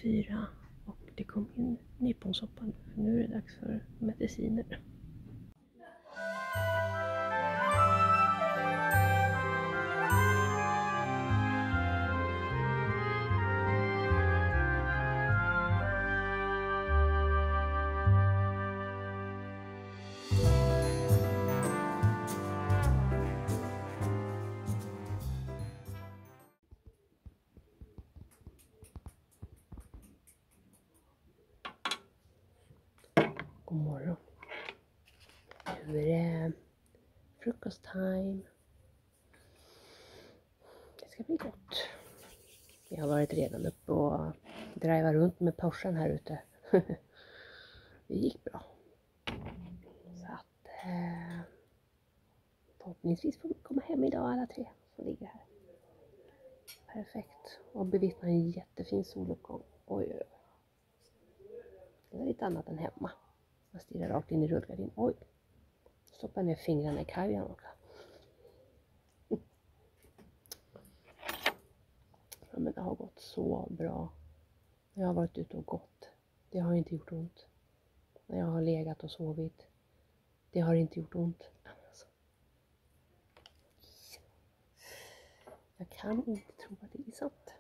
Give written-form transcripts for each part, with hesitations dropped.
4 och det kom in nyponsoppa. Nu är det dags för mediciner. God morgon. Nu är det frukosttime. Det ska bli gott. Jag har varit redan uppe och drivat runt med Porschen här ute. Det gick bra. Så att förhoppningsvis får vi komma hem idag alla tre som ligger här. Perfekt. Och bevittna en jättefin soluppgång. Oj, oj, oj. Det var lite annat än hemma. Jag stirrar rakt in i rullgardinen. Oj. Stoppar ner fingrarna i kajan också. Ja, men det har gått så bra. Jag har varit ute och gått. Det har inte gjort ont. När jag har legat och sovit. Det har inte gjort ont. Alltså. Jag kan inte tro att det är sant.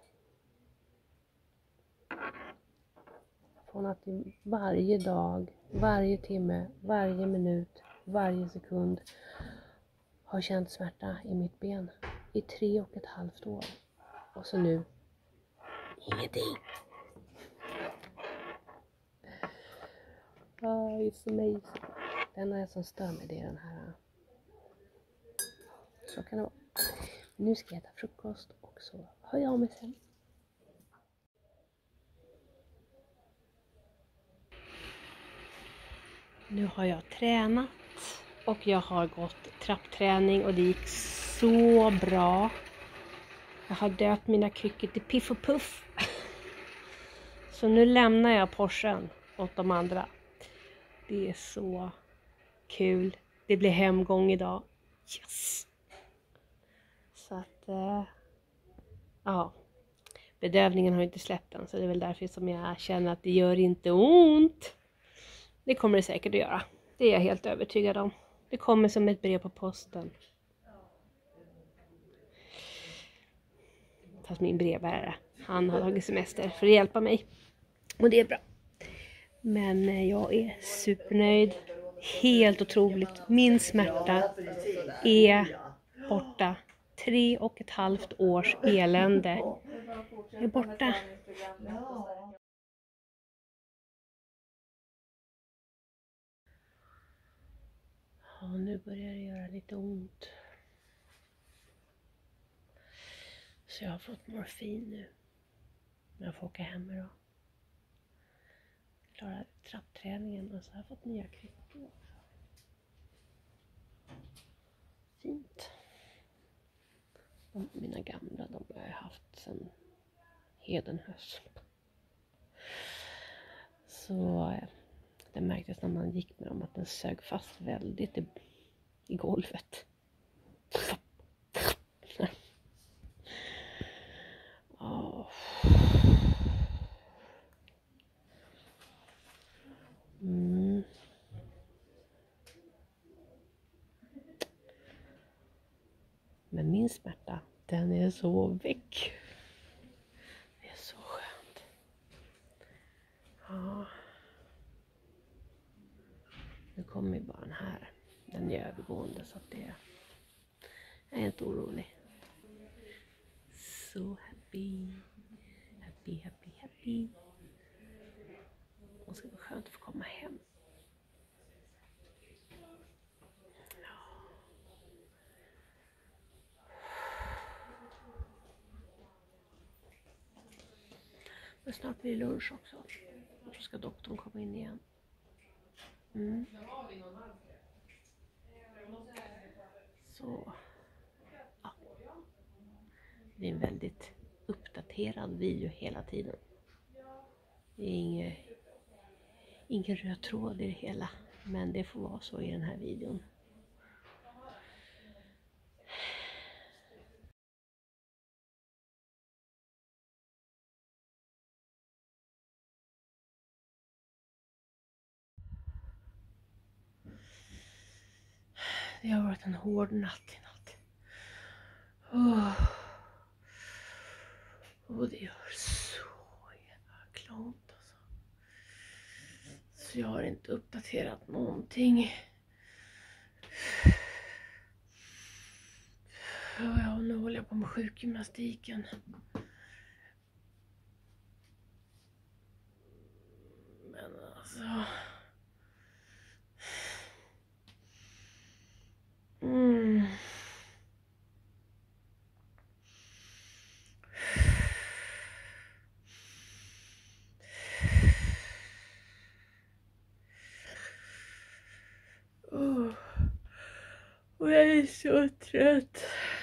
Från att varje dag, varje timme, varje minut, varje sekund har känt smärta i mitt ben i 3,5 år. Och så nu, ingenting. It's amazing. Det enda som stör mig det är den här. Så kan det vara. Nu ska jag äta frukost och så hör jag av mig sen. Nu har jag tränat och jag har gått trappträning och det gick så bra. Jag har döpt mina kryckor till Piff och Puff. Så nu lämnar jag Porschen åt de andra. Det är så kul. Det blir hemgång idag. Yes! Så att, ja. Bedövningen har inte släppt än så det är väl därför som jag känner att det gör inte ont. Det kommer det säkert att göra. Det är jag helt övertygad om. Det kommer som ett brev på posten. Fast min brevbärare, han har tagit semester för att hjälpa mig. Och det är bra. Men jag är supernöjd. Helt otroligt. Min smärta är borta. 3,5 års elände är borta. Ja, nu börjar det göra lite ont. Så jag har fått morfin nu. Men jag får åka hem idag. Klara trappträningen och så har jag fått nya kryckor också. Fint. Mina gamla, de har jag haft sedan hedenhöst. Så det märktes när man gick med dem att den sög fast väldigt i golvet. Men min smärta, den är så väck. Det är så skönt. Ja. Nu kommer ju bara den här. Den är övergående så att det jag är inte orolig. Så happy. Happy, happy, happy. Och det ska vara skönt att få komma hem. Men snart blir det lunch också. Och så ska doktorn komma in igen. Så ja. Det är en väldigt uppdaterad video hela tiden. Det är ingen röd tråd i det hela. Men det får vara så i den här videon. Det har varit en hård natt i natt. Och det gör så jäkla ont alltså. Så jag har inte uppdaterat någonting. Ja, nu håller jag på med sjukgymnastiken. Men alltså... Och jag är så trött.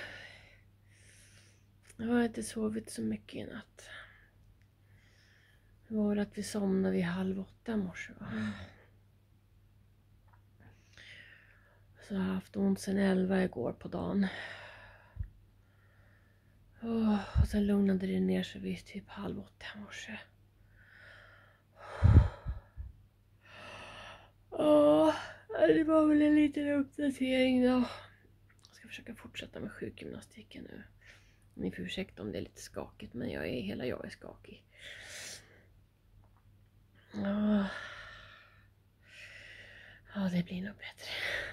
Jag har inte sovit så mycket i natt. Det var väl att vi somnade vid 7:30 i morse, va? Så jag har haft ont sedan 11 igår på dagen. Och sen lugnade det ner sig vid typ 7:30 i morse. Det var väl en liten uppdatering då. Jag ska försöka fortsätta med sjukgymnastiken nu. Ni får ursäkta om det är lite skakigt, men hela jag är skakig. Ja, det blir nog bättre.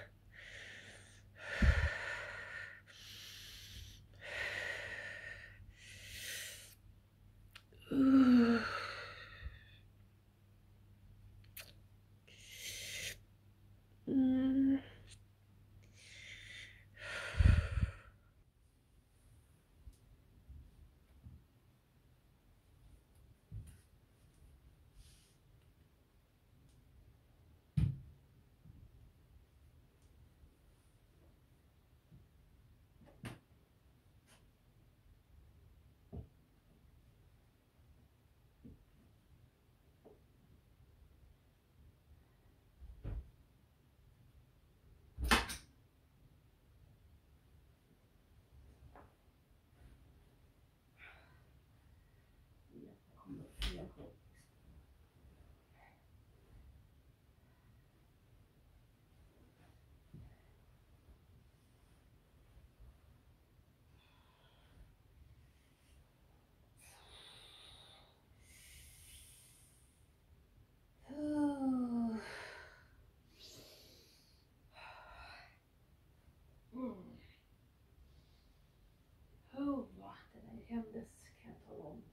Det där kändes, kan jag tala om.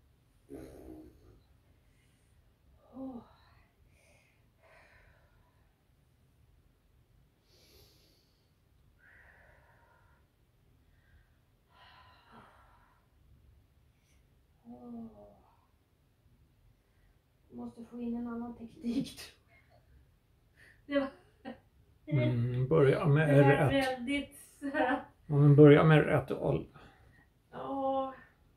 Måste få in en annan teknik. Det var... Börja med R1. Väldigt... Men börja med rätt ålder. Ja.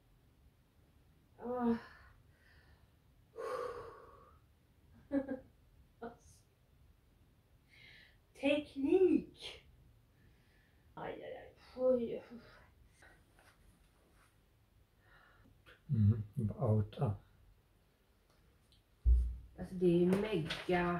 Teknik. Aj. Oj. Outa. Alltså det är ju mega.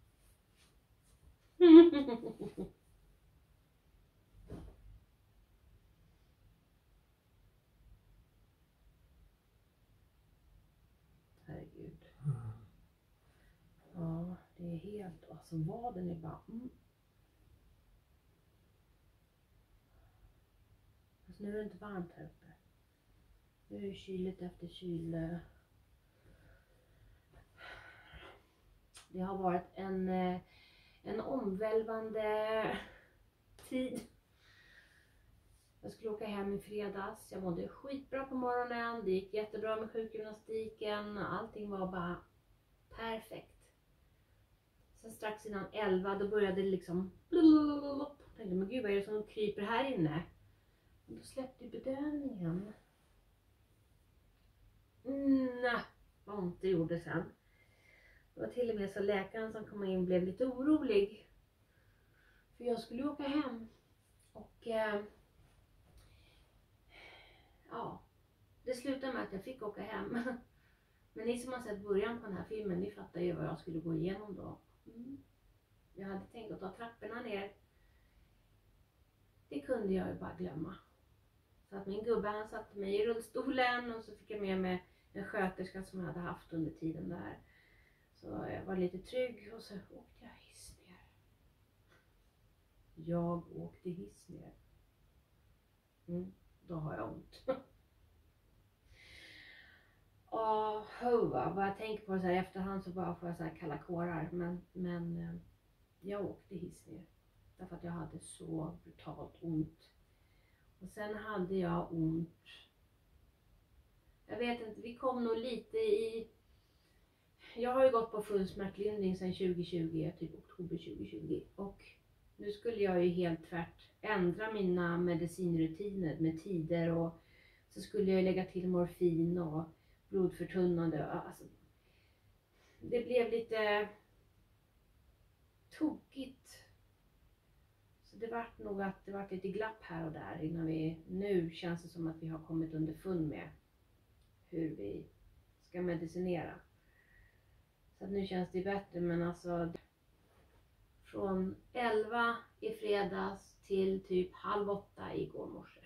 Herregud. Ja, det är helt, alltså vaden är bara... Alltså nu är det inte varmt här uppe. Nu är det kyligt efter kyl. Det har varit en omvälvande tid. Jag skulle åka hem i fredags. Jag mådde skitbra på morgonen. Det gick jättebra med sjukgymnastiken. Allting var bara perfekt. Sen strax innan 11 då började det liksom... Jag tänkte, men gud vad är det som kryper här inne? Och då släppte bedövningen. Vad ont det gjorde sen. Det var till och med så läkaren som kom in blev lite orolig. För jag skulle åka hem. Och ja, det slutade med att jag fick åka hem. Men ni som har sett början på den här filmen, ni fattar ju vad jag skulle gå igenom då. Jag hade tänkt att ta trapporna ner det kunde jag ju bara glömma. Så att min gubbe, han satte mig i rullstolen och så fick jag med mig en sköterska som jag hade haft under tiden där. Så jag var lite trygg och så åkte jag hiss ner. Jag åkte hiss ner. Då har jag ont. Och vad jag tänker på så här i efterhand så bara får jag så här kalla kårar. Men jag åkte hiss ner. Därför att jag hade så brutalt ont. Och sen hade jag ont. Jag vet inte, vi kom nog lite i. Jag har ju gått på full smärtlindring sedan 2020, typ oktober 2020. Och nu skulle jag ju helt tvärt ändra mina medicinrutiner med tider. Och så skulle jag lägga till morfin och blodförtunnande. Alltså, det blev lite tokigt. Så det var nog att det var lite glapp här och där innan vi, nu känns det som att vi har kommit underfund med hur vi ska medicinera. Så att nu känns det bättre, men alltså från 11 i fredags till typ 7:30 igår morse.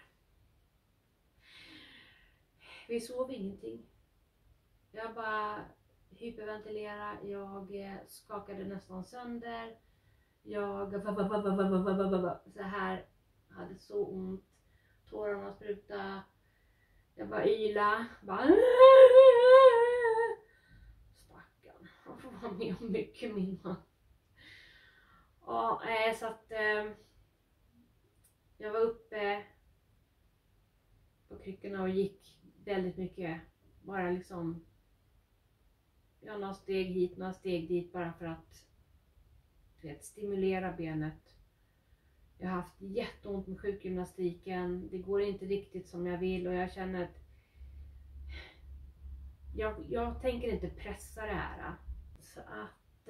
Vi sov ingenting. Jag bara hyperventilerade, jag skakade nästan sönder. Jag så här hade så ont. Tårarna sprutade. Jag bara yla. Stackarn. Han får vara med om mycket, min man. Ja, så att jag var uppe på kryckorna och gick väldigt mycket. Bara liksom några steg hit, några steg dit, bara för att stimulera benet. Jag har haft jätteont med sjukgymnastiken. Det går inte riktigt som jag vill och jag känner att jag tänker inte pressa det här. Så att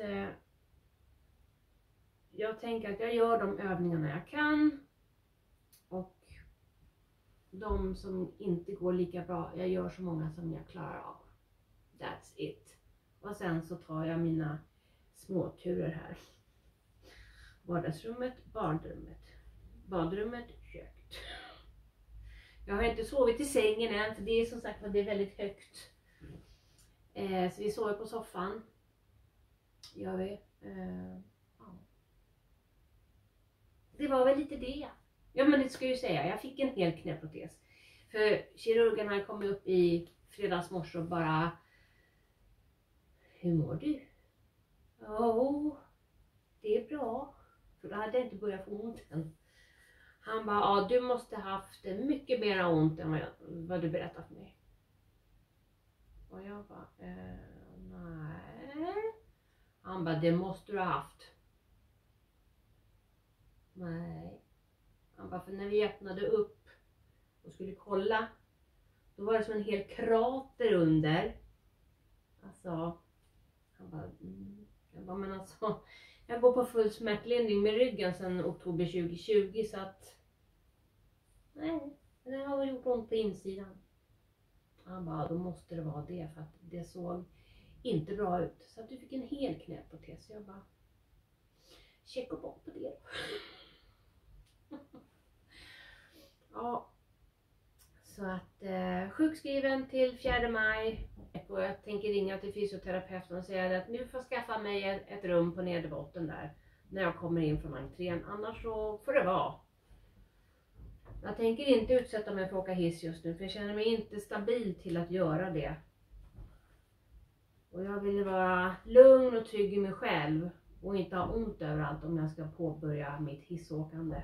jag tänker att jag gör de övningarna jag kan. Och de som inte går lika bra, jag gör så många som jag klarar av. That's it. Och sen så tar jag mina småturer här. Vardagsrummet, badrummet, köket. Jag har inte sovit i sängen än, för det är som sagt, det är väldigt högt. Så vi sover på soffan. Gör vi. Ja. Det var väl lite det. Ja, men det ska jag ju säga. Jag fick en hel knäprotes. För kirurgen här kom upp i fredags morse och bara: hur mår du? Ja, det är bra. För då hade jag inte börjat få ont än. Han bara: ja, du måste haft mycket mer ont än vad du berättade för mig. Och jag bara: nej. Han bara: det måste du ha haft. Nej. Han bara: för när vi öppnade upp och skulle kolla, då var det som en hel krater under. Alltså, han bara, jag bara, men alltså, jag går på full smärtlindring med ryggen sedan oktober 2020, så att nej, det har gjort ont på insidan. Han bara: då måste det vara det, för att det såg inte bra ut. Så att du fick en hel knäprotes. Jag bara, checka bort på det. Ja, så att sjukskriven till 4 maj. Och jag tänker ringa till fysioterapeuten och säga att nu får jag skaffa mig ett rum på nederbotten där när jag kommer in från entrén. Annars så får det vara. Jag tänker inte utsätta mig för att åka hiss just nu, för jag känner mig inte stabil till att göra det. Och jag vill vara lugn och trygg i mig själv och inte ha ont överallt om jag ska påbörja mitt hissåkande.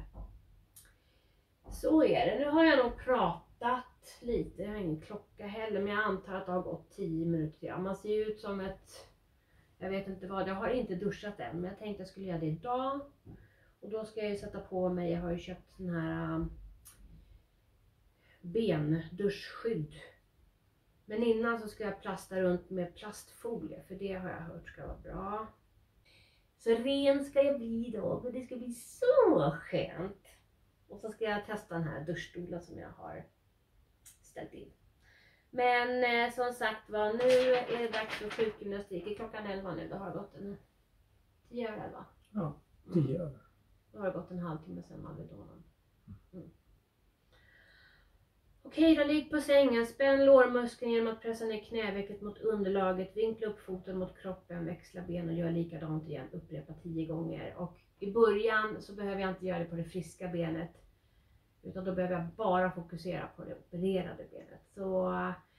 Så är det. Nu har jag nog pratat lite. Jag har ingen klocka heller, men jag antar att det har gått 10 minuter. Ja, man ser ju ut som ett, jag vet inte vad, jag har inte duschat än, men jag tänkte jag skulle göra det idag. Och då ska jag ju sätta på mig, jag har ju köpt sån här benduschskydd. Men innan så ska jag plasta runt med plastfolie, för det har jag hört ska vara bra. Så ren ska jag bli idag och det ska bli så skönt. Och så ska jag testa den här duschstolen som jag har ställt in. Men som sagt var, nu är det dags för sjukgymnastik. Är klockan 11 nu, då har det gått en 10 över 11. Ja, 10 över. Då har det gått en halvtimme sedan Alvedonen. Okej, då ligg på sängen. Spänn lårmuskeln genom att pressa ner knävecket mot underlaget. Vinkla upp foten mot kroppen. Växla ben och gör likadant igen. Upprepa 10 gånger. Och i början så behöver jag inte göra det på det friska benet. Utan då behöver jag bara fokusera på det opererade benet. Så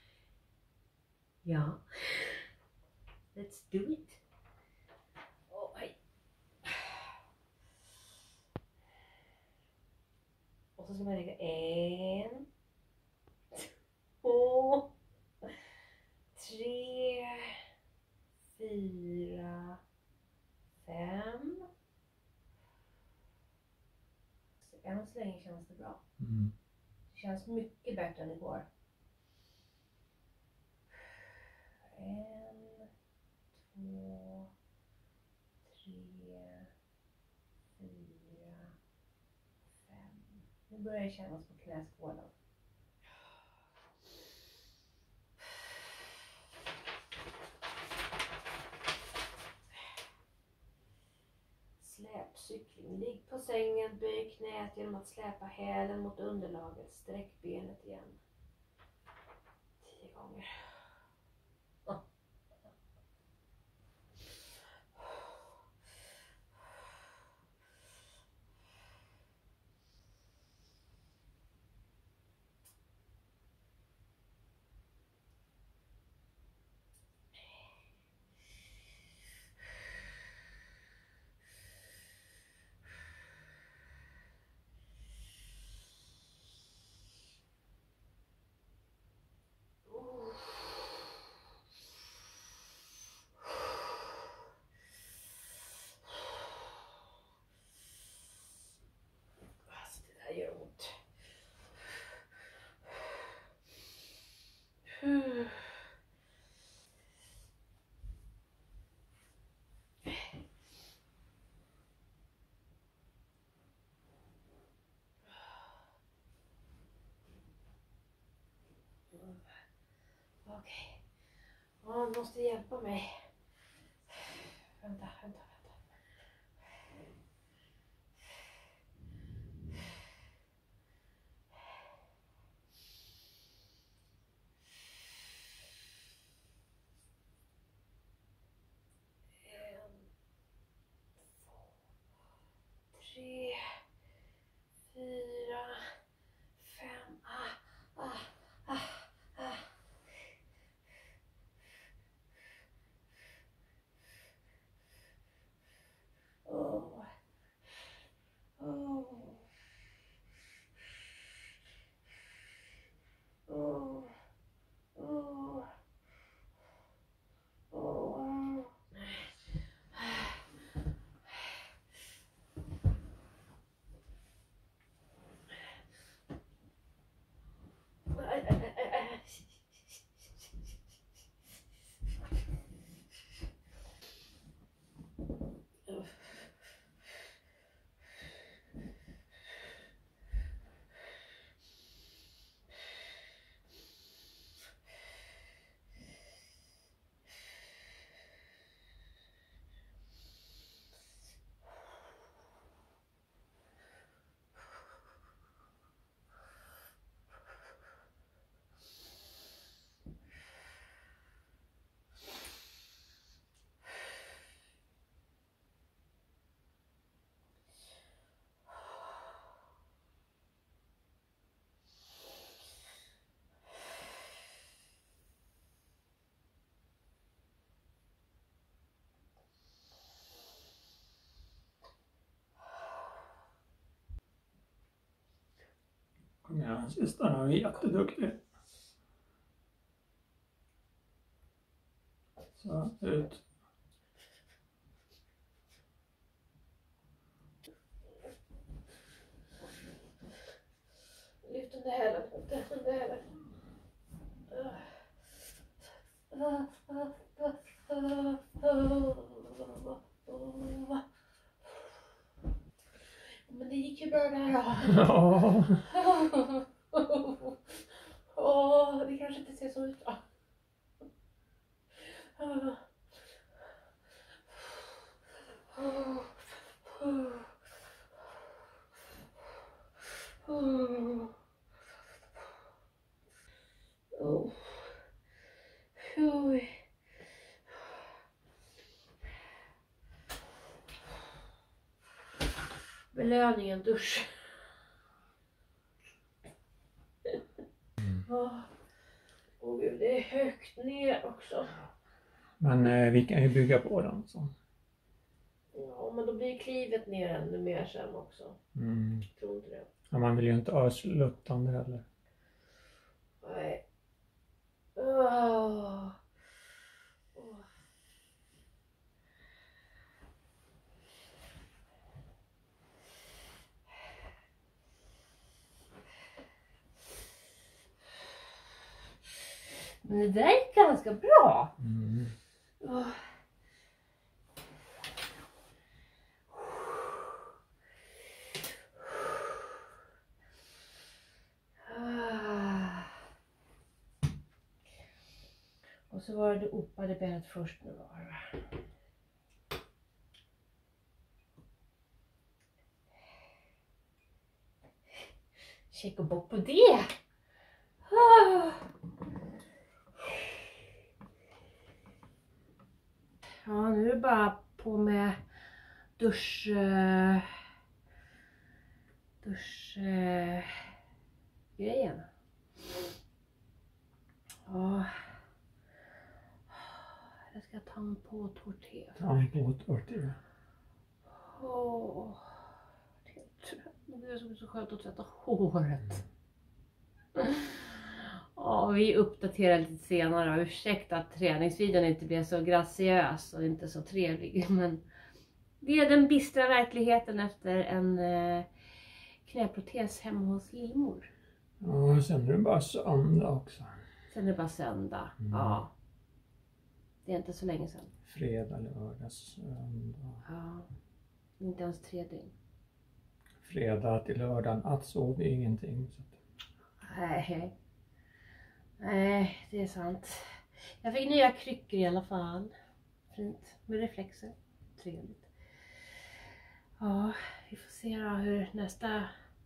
ja. Let's do it. Hej. Och så ska man lägga 1, 2, 3, 4, 5. Än så länge känns det bra. Det känns mycket bättre än igår. 1, 2, 3, 4, 5. Nu börjar det kännas på knäskålen. Släpcykling. Ligg på sängen, böj knät genom att släpa hälen mot underlaget. Sträck benet igen. 10 gånger. Gör ont. Okej. Han måste hjälpa mig. Vänta. 3, 4, 5. Kom igen, sista nu, jätteduktig. Så, ut. Lyft under hälen, under hälen. Men det gick ju bra där då. Ja. Det kanske inte ser så ut då. Oj. Belöningen dusch. Åh gud, det är högt ner också. Men vi kan ju bygga på den så. Ja, men då blir klivet ner ännu mer sen också. Tror inte det. Ja, man vill ju inte ha sluttande heller. Nej. Men det där är ganska bra. Och så var det uppade benet först nu var det. Check och bock på det. Ja, nu är det bara på med duschgrejen. Ja. Jag ska ta en på tortilla. Det är trött. Det är så skönt att tvätta håret. Ja, vi uppdaterar lite senare. Ursäkta att träningsvideon inte blev så graciös och inte så trevlig. Men det är den bistra verkligheten efter en knäprotes hemma hos Lillemor. Ja, sen är det bara söndag också. Sen är det bara söndag. Ja. Det är inte så länge sedan. Fredag, lördag, söndag. Ja. Inte ens 3 dygn. Fredag till lördagen, att sov ingenting. Så. Nej, det är sant. Jag fick nya kryckor i alla fall. Fint. Med reflexer. Trevligt. Ja, vi får se då hur nästa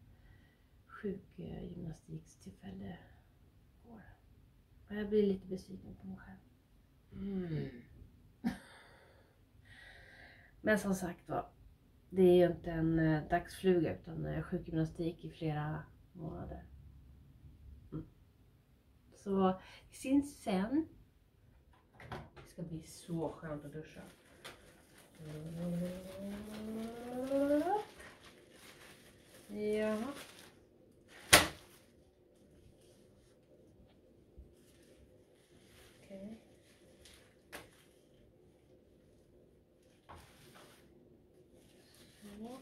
sjukgymnastiktillfälle går. Jag blir lite besviken på mig själv. Men som sagt var, det är ju inte en dagsfluga utan sjukgymnastik i flera månader. Så vi syns sen. Det ska bli så skönt att duscha. Ja. Okej. Så.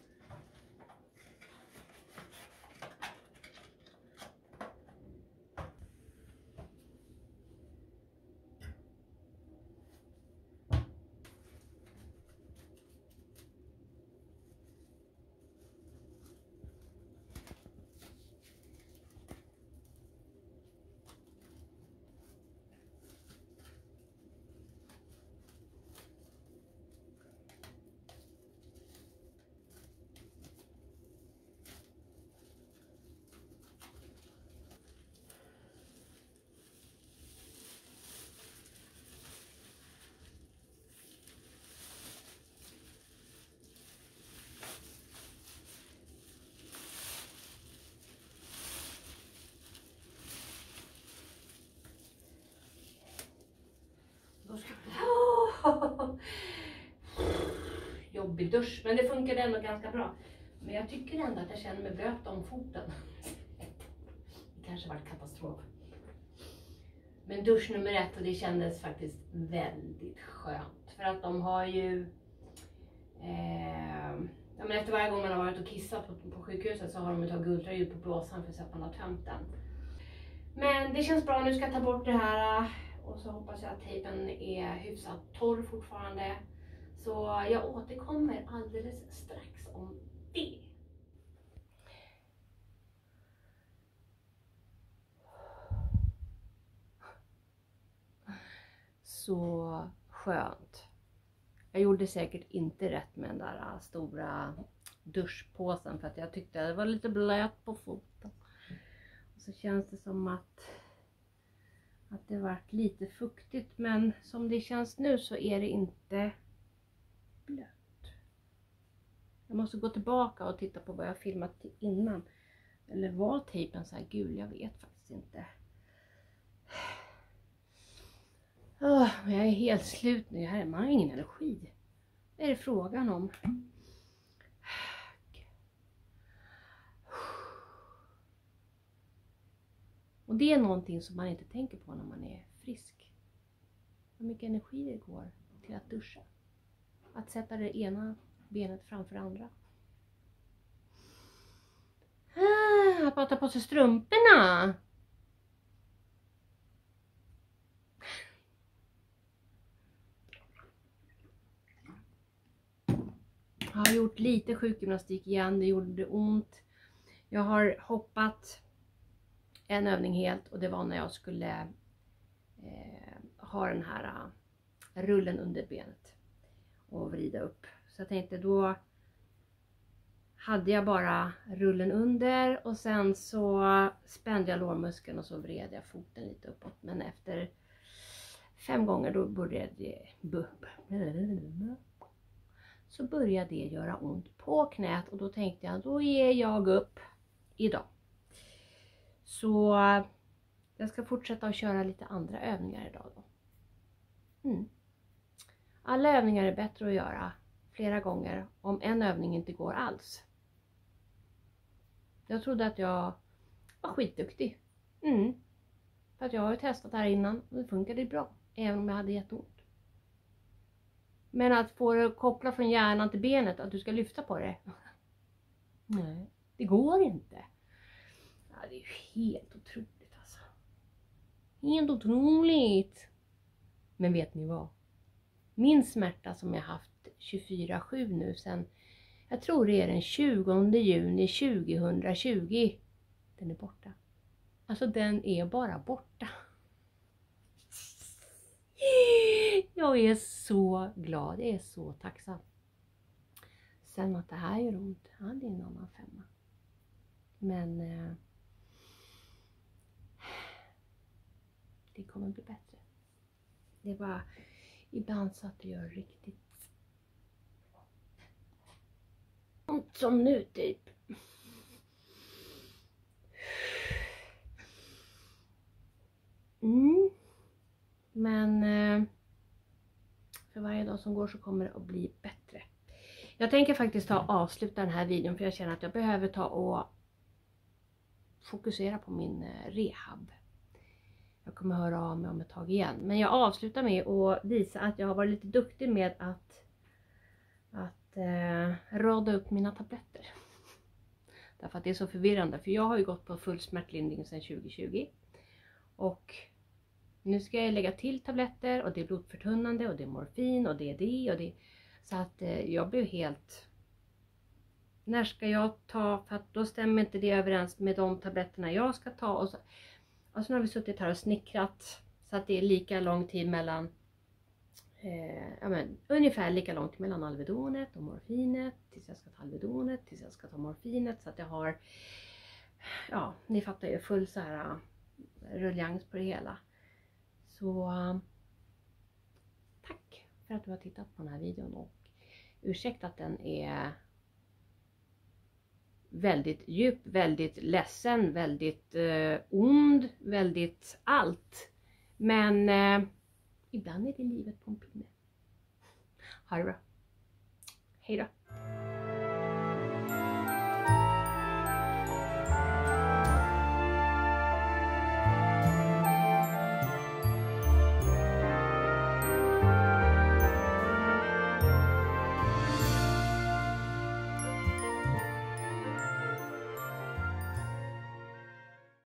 Jobbig dusch, men det funkade ändå ganska bra. Men jag tycker ändå att jag känner mig blöt om foten. Det kanske var katastrof. Men dusch nummer 1 och det kändes faktiskt väldigt skönt. För att de har ju... ja, men efter varje gång man har varit och kissat på sjukhuset så har de tagit ultraljud på blåsan för att man har tömt den. Men det känns bra, nu ska jag ta bort det här. Och så hoppas jag att tejpen är hyfsat torr fortfarande. Så jag återkommer alldeles strax om det. Så skönt. Jag gjorde säkert inte rätt med den där stora duschpåsen för att jag tyckte det var lite blöt på foten. Och så känns det som att det varit lite fuktigt, men som det känns nu så är det inte blött. Jag måste gå tillbaka och titta på vad jag filmat innan. Eller var tejpen så här gul? Jag vet faktiskt inte. Jag är helt slut nu. Man har ingen energi. Vad är det frågan om? Och det är någonting som man inte tänker på när man är frisk. Hur mycket energi det går till att duscha. Att sätta det ena benet framför det andra. Att bara ta på sig strumporna. Jag har gjort lite sjukgymnastik igen. Det gjorde ont. Jag har hoppat en övning helt. Och det var när jag skulle ha den här rullen under benet. Och vrida upp. Så jag tänkte då hade jag bara rullen under. Och sen så spände jag lårmuskeln och så vred jag foten lite uppåt. Men efter 5 gånger då började det göra ont på knät. Och då tänkte jag, då ger jag upp idag. Så jag ska fortsätta att köra lite andra övningar idag då. Alla övningar är bättre att göra flera gånger om en övning inte går alls. Jag trodde att jag var skitduktig. För att jag har ju testat här innan och det funkade bra. Även om jag hade jätteont. Men att få det koppla från hjärnan till benet, att du ska lyfta på det. Nej, det går inte. Ja, det är ju helt otroligt alltså. Helt otroligt. Men vet ni vad? Min smärta som jag haft 24/7 nu sen, jag tror det är den 20 juni 2020. Den är borta. Alltså den är bara borta. Jag är så glad, jag är så tacksam. Sen att det här gör ont, ja, det är en annan femma. Men det kommer bli bättre. Det är bara ibland så att det gör riktigt ont som nu typ. Men för varje dag som går så kommer det att bli bättre. Jag tänker faktiskt avsluta den här videon för jag känner att jag behöver ta och fokusera på min rehab. Jag kommer höra av mig om ett tag igen. Men jag avslutar med att visa att jag har varit lite duktig med att rada upp mina tabletter. Därför att det är så förvirrande. För jag har ju gått på full smärtlindring sedan 2020. Och nu ska jag lägga till tabletter och det är blodförtunnande och det är morfin och det är det och det. Så att jag blir helt... När ska jag ta? För att då stämmer inte det överens med de tabletterna jag ska ta. Och så har vi suttit här och snickrat så att det är lika lång tid mellan... ungefär lika långt mellan Alvedonet och morfinet. Tills jag ska ta Alvedonet, tills jag ska ta morfinet. Så att jag har... Ja, ni fattar ju full så här ruljans på det hela. Så tack för att du har tittat på den här videon och ursäkta att den är väldigt djup, väldigt ledsen, väldigt ond, väldigt allt. Men ibland är det livet på en pinne. Ha det bra. Hej då.